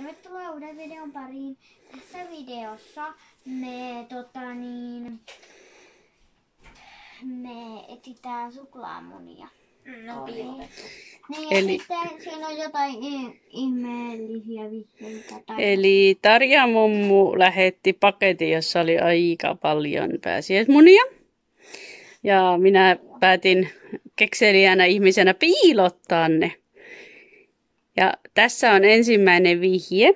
Tervetuloa uuden videon pariin. Tässä videossa me etsitään suklaamunia. No piilotettu. Niin, eli sitten siinä on jotain ihmeellisiä vihjeitä. Eli Tarja mummu lähetti paketin, jossa oli aika paljon pääsiäismunia. Ja minä päätin kekseliänä ihmisenä piilottaa ne. Ja tässä on ensimmäinen vihje.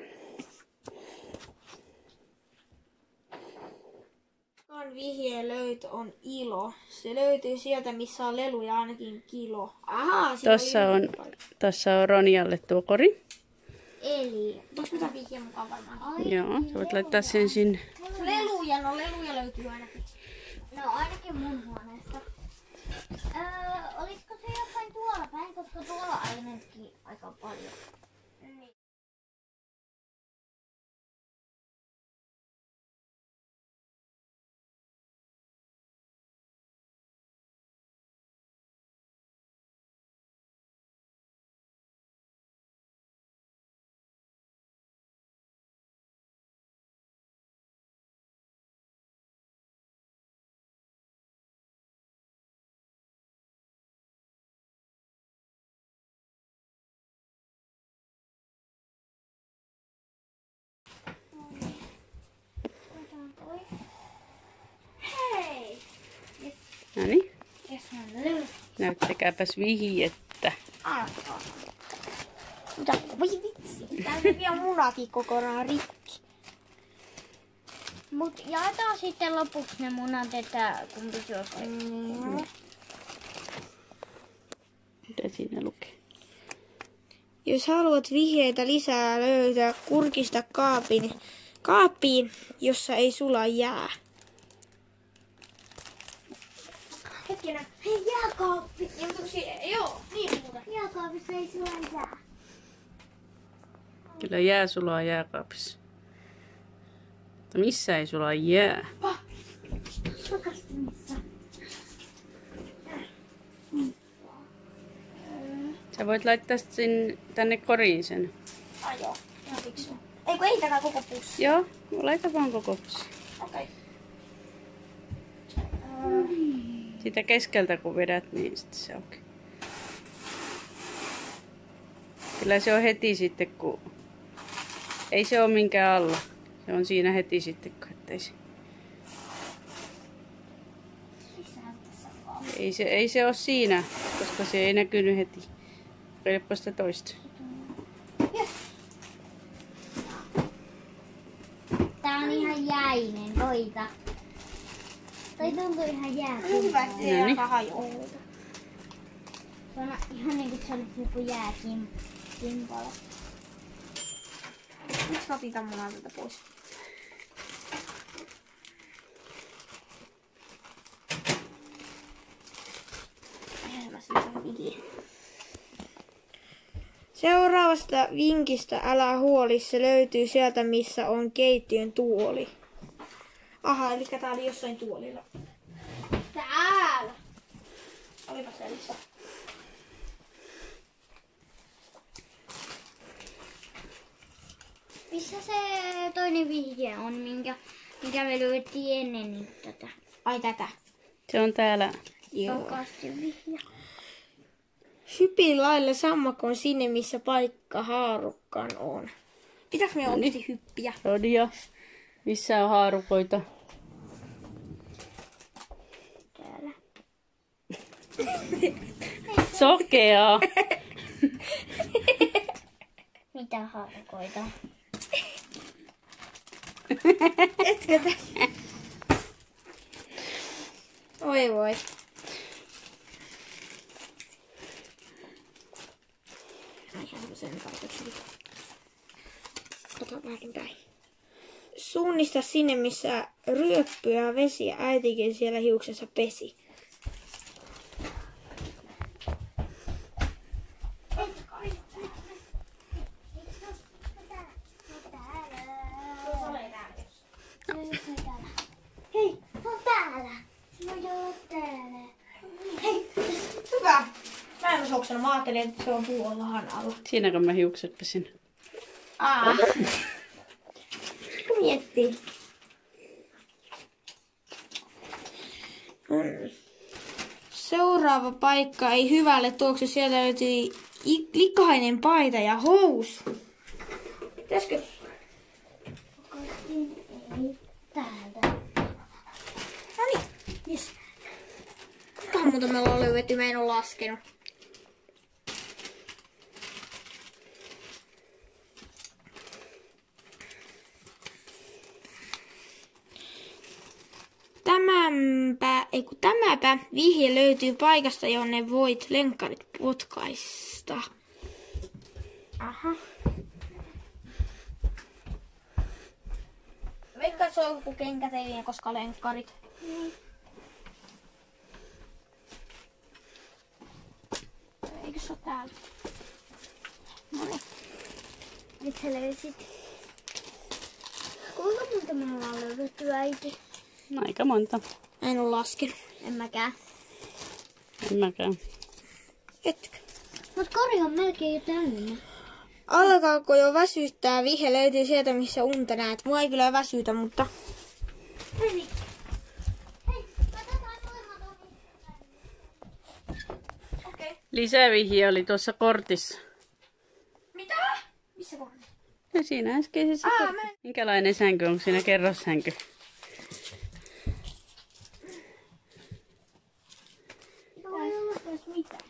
Vihjeen löytö on ilo. Se löytyy sieltä, missä on leluja ainakin kilo. Ahaa, Tuossa on Ronjalle tuo kori. Eli, tuossa mitä vihjeen mukaan varmaan? Joo, sä voit laittaa sen sinne. Leluja löytyy ainakin. No ainakin mun huoneesta. Olisiko se jossain tuolla päin, koska tuolla aineetkin aika paljon. Niin. Hei! No niin, Yes, on lelu. näyttäkääpäs vihjettä. Mitä? Voi vitsi. Täytyy vielä munakin kokonaan rikki. Mut jaetaan sitten lopuksi ne munat, että kumpi syö Mitä siinä lukee? Jos haluat vihjeitä lisää, löytää kurkista kaappiin, jossa ei sula jää. Hetkinen. Hei, jääkaappi. Joo, niin muuta. Jääkaapissa ei sula jää. Kyllä jää sulaa jääkaapissa. Mutta missä ei sulaa jää? Pakastimissa. Sä voit laittaa sen tänne koriin sen. Joo. Ihan fiksua. Ei kun ei tätä koko pussi. Joo, laita vaan koko pussi. Okei. Sitä keskeltä kun vedät, niin sitten se auki. Kyllä se on heti sitten, kun... Ei se ole minkään alla. Se on siinä heti sitten, kun ettei se... Ei se ole siinä, koska se ei näkynyt heti. Kokeilpa sitä toista. Tää on ihan jäinen, koita. Toi tuntuu ihan jääkimpalta. Hyvä, että se ei alkaa hajoa. Se on ihan niinku se olisi joku jääkimpala. Miksi mä otin tämän munan tätä pois? Seuraavasta vinkistä älä huoli, se löytyy sieltä missä on keittiön tuoli. Aha, eli tää oli jossain tuolilla. Täällä! Olipa sellaista. Missä se toinen vihje on, mikä me löydettiin ennen niin tätä? Ai tätä. Se on täällä. Pakastivihje. Hypin lailla sammakon sinne, missä paikka haarukkaan on. Pitääkö me oikeasti hyppiä? Rodia. Missä on haarukoita? Täällä. Sokeaa. Mitä haarukoita? Etkö Oi voi. Kato väärinpäin. Suunnista sinne, missä ryöppyä vesi ja äitikin siellä hiuksessa pesi. Hei, se on täällä. Se voi olla täällä. Hei, hyvä. Mä en olisi oksanut. Mä ajattelin, että se on tuollahan alla. Siinäkö mä hiukset pesin? Miettii. Seuraava paikka ei hyvälle tuoksu. Sieltä löytyi likainen paita ja housu. Pitäisikö? Ei täältä. No niin. Yes. Kuinkahan muuta me ollaan löydetty? Mä en ole laskenut. Tämäpä vihje löytyy paikasta, jonne voit lenkkarit potkaista. Aha. Veikka, se on joku kenkäteline, koska lenkkarit. Eikö se ole täällä? Noniin. Nyt sä löysit. Kuinka monta me ollaan löydetty, äiti? Aika monta. En ole laskenut. En mäkään. En mäkään. Etkö? Mut kori on melkein jo täynnä. Alkaako jo väsyttää? Vihje löytyy sieltä, missä unta näet. Mua ei kyllä väsytä, mutta... Hei, katsotaan molemmat ohi. Okei. Lisävihje oli tuossa kortissa. Mitä? Missä kohdassa? Ja siinä äskeisessä kortissa. Minkälainen sänky? Onko siinä kerrossänky? Voi olla myös mitään.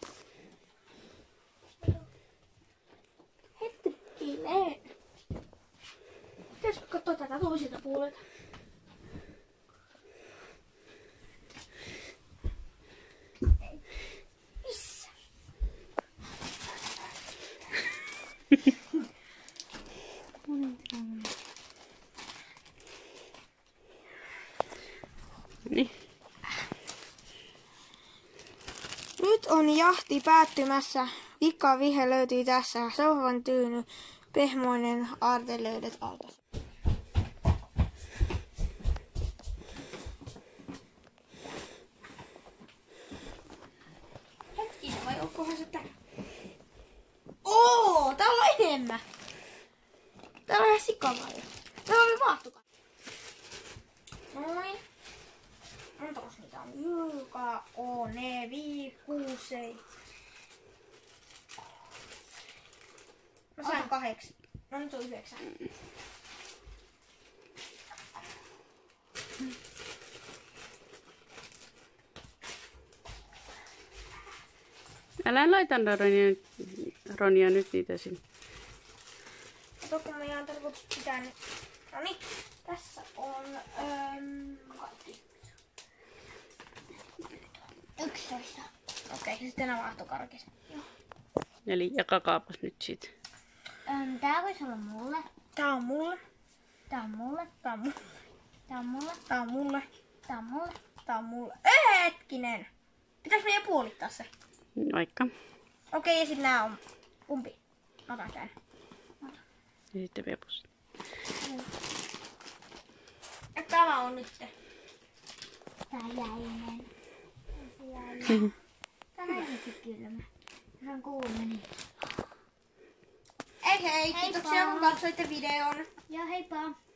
Hetkinen. Pitäisikö katsoa tätä toiselta puolelta? Missä? Niin. Nyt on jahti päättymässä. Vihje löytyy tässä. Sohvan tyyny, pehmoinen aarte löydät alta. Hetkinen, vai onkohan se tää? Täällä on enemmän. Täällä on ihan sikavalla. Täällä oli vaahtoka. Noin. Montakos niitä on? Ylka, O, ne, 5, 6, 7. Mä sain 8. No nyt on 9. Älä laita Ronia nyt niitä sinne. Kato, kun meidän on tarkoitus pitää nyt. Noniin, tässä on kaikki. 11. Okei, sitten nämä vaahtokarkis. Eli jakakaapas nyt siitä. Tää voisi olla mulle. Tää on mulle. Tää on mulle. Tää on mulle. Tää on mulle. Tää on mulle. Tää on mulle. Tää on mulle. Hetkinen! Pitäis meidän puolittaa se? Vaikka. Okei, ja sit nää on kumpi? Otan tän. Ja sitten vepus. Ja tämä on nyt. Tää jäinen. Tää on oikeesti kylmä. Se on kuuma niin. Ei hei, kiitoksia kun katsoitte videon. Joo, heippa.